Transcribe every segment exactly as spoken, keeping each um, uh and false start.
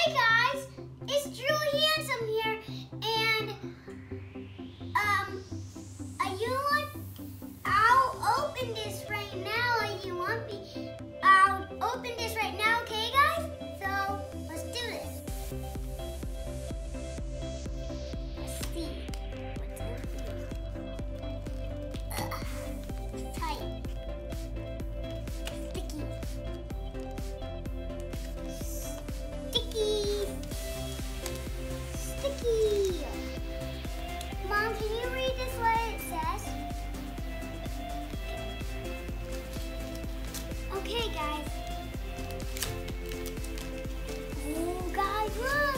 Hey guys, it's Drew Handsome here, and um, uh, you want? I'll open this right now. Or you want me? I'll open this right now, okay, guys? So let's do this. Let's see what's in here. Ugh, it's tight, sticky. Sticky. Sticky. Mom, can you read this what it says? Okay, guys. Oh, guys, look.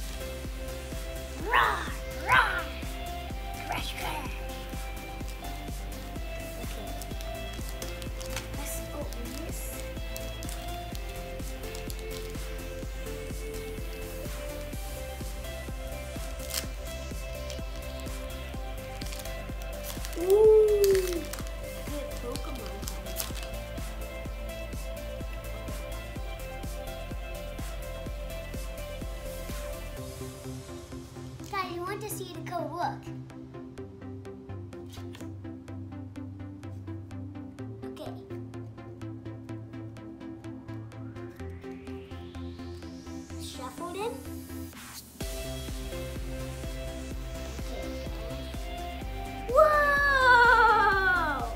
Rah, rah. Crash, crash. Okay. Let's open this. Ooh, good Pokemon card. Guys, you want to see the code? Look. Okay. Shuffled in. Whoa!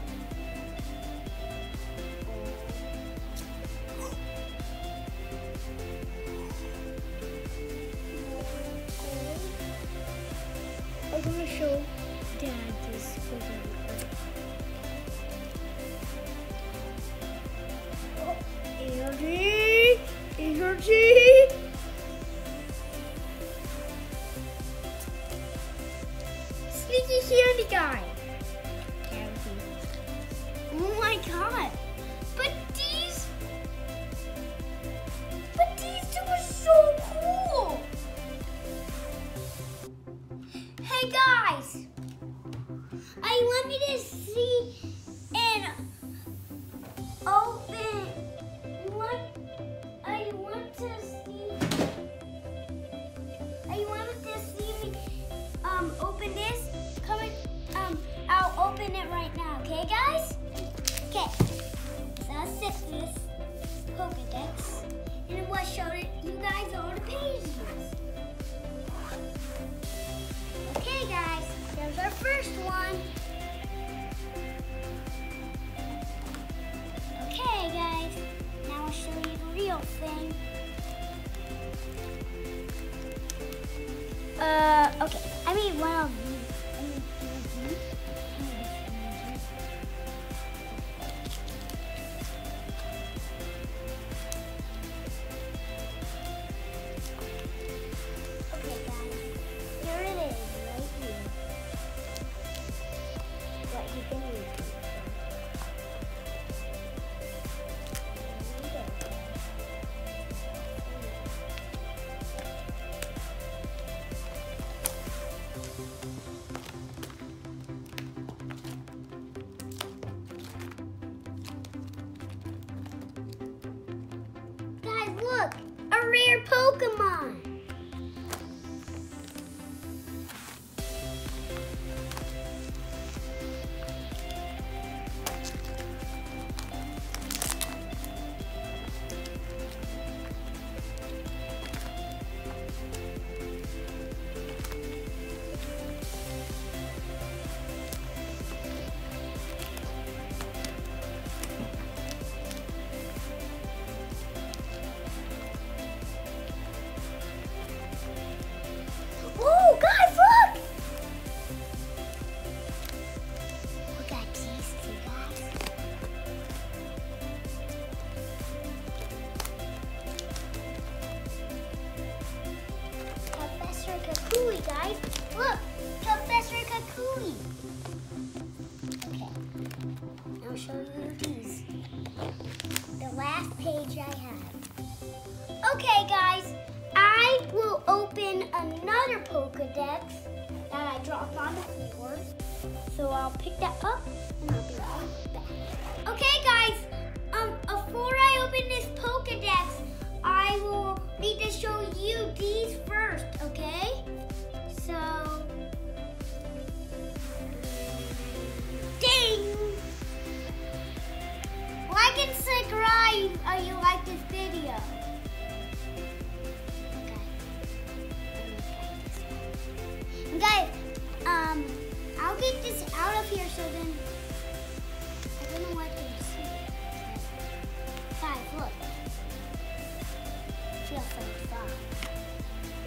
I'm gonna show Dad this photo. Oh, energy! Energy! Sneaky candy guy. Oh my god. But these But these two are so cool. Hey guys. I want me to see and open what I want to see. I want to see me um open this. Come in, um, I'll open it right now, okay guys? Okay, so I'll set this Pokedex, and it will show you guys all the pages. Okay guys, there's our first one. Okay guys, now I'll show you the real thing. Uh, okay, I mean one of these. Look, a rare Pokemon. Oh, guys, look! Look at these two guys. Professor Kakui, guys. Look, Professor Kakui. Okay, I'll show you these. The last page I have. Okay, guys. I will open another Pokedex that I dropped on the floor. So I'll pick that up and I'll be right back. Okay guys, um, before I open this Pokedex, I will need to show you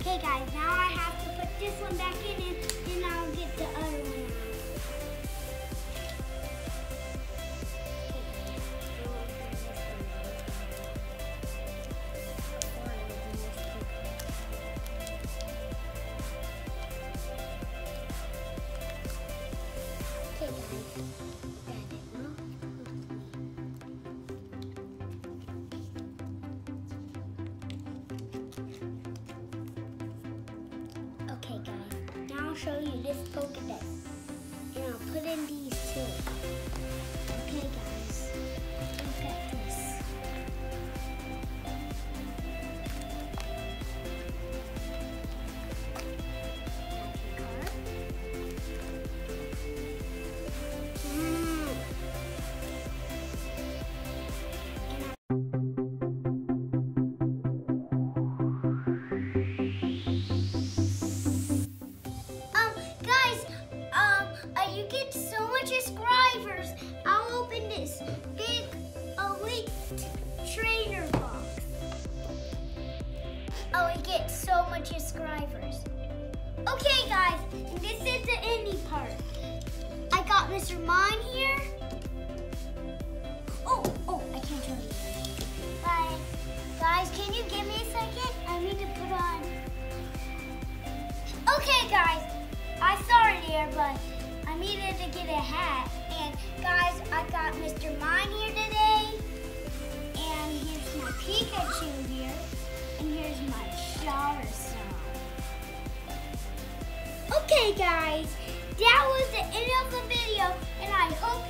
Okay guys, now I have to put this one back in and then I'll get the other one out. Okay guys, got it, no? Okay guys, now I'll show you this Pokedex. And I'll put in these two. Okay guys, look at this. Mm. Um, guys, um, uh, you get so much subscribers. I'll open this big elite trainer box. Oh, we get so much subscribers. Okay, guys, and this is the ending part. I got Mister Mime here. Oh, oh, I can't show you. Bye. Guys, can you give me a second? I need to put on. Okay, guys, I sorry there, but I needed to get a hat. And guys, I got Mister Mime here today. And here's my Pikachu here. And here's my Charizard. Okay, guys, that was the end of the video. And I hope